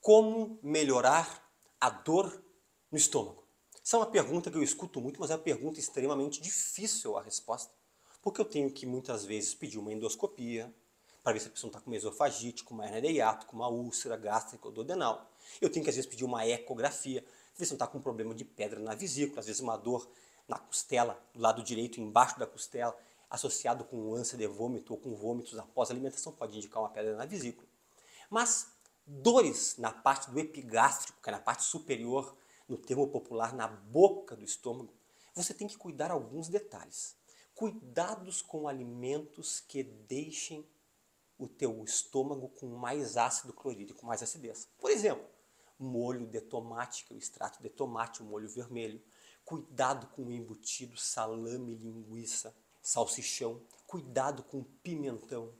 Como melhorar a dor no estômago? Essa é uma pergunta que eu escuto muito, mas é uma pergunta extremamente difícil a resposta. Porque eu tenho que muitas vezes pedir uma endoscopia, para ver se a pessoa não está com uma esofagite, com uma hernia de hiato, com uma úlcera gástrica ou duodenal. Eu tenho que às vezes pedir uma ecografia, ver se não está com um problema de pedra na vesícula, às vezes uma dor na costela, do lado direito, embaixo da costela, associado com ânsia de vômito ou com vômitos após a alimentação, pode indicar uma pedra na vesícula. Mas dores na parte do epigástrico, que é na parte superior, no termo popular, na boca do estômago, você tem que cuidar alguns detalhes. Cuidados com alimentos que deixem o teu estômago com mais ácido clorídrico, com mais acidez. Por exemplo, molho de tomate, que é o extrato de tomate, o molho vermelho. Cuidado com o embutido, salame, linguiça, salsichão. Cuidado com pimentão.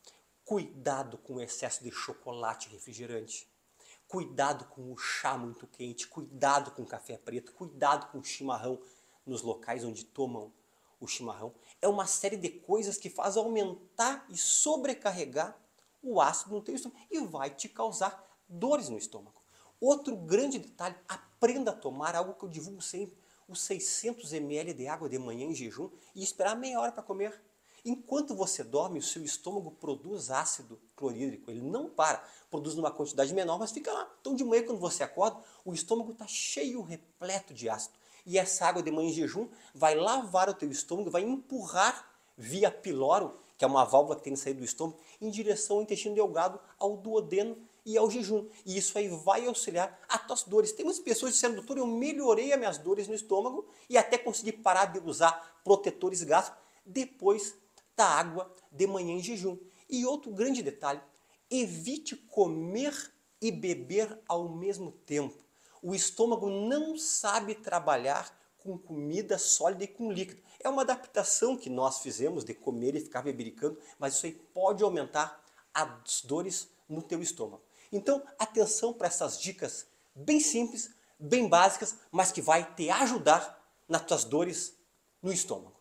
Cuidado com o excesso de chocolate e refrigerante. Cuidado com o chá muito quente. Cuidado com o café preto. Cuidado com o chimarrão nos locais onde tomam o chimarrão. É uma série de coisas que faz aumentar e sobrecarregar o ácido no teu estômago e vai te causar dores no estômago. Outro grande detalhe, aprenda a tomar algo que eu divulgo sempre, os 600 ml de água de manhã em jejum e esperar meia hora para comer. Enquanto você dorme, o seu estômago produz ácido clorídrico, ele não para, produz numa quantidade menor, mas fica lá. Então de manhã quando você acorda, o estômago está cheio, repleto de ácido. E essa água de manhã em jejum vai lavar o teu estômago, vai empurrar via piloro, que é uma válvula que tem que sair do estômago, em direção ao intestino delgado, ao duodeno e ao jejum. E isso aí vai auxiliar a tuas dores. Tem muitas pessoas que disseram, doutor, eu melhorei as minhas dores no estômago e até consegui parar de usar protetores gástricos depois da água de manhã em jejum. E outro grande detalhe, evite comer e beber ao mesmo tempo. O estômago não sabe trabalhar com comida sólida e com líquido. É uma adaptação que nós fizemos de comer e ficar bebericando, mas isso aí pode aumentar as dores no teu estômago. Então, atenção para essas dicas bem simples, bem básicas, mas que vai te ajudar nas tuas dores no estômago.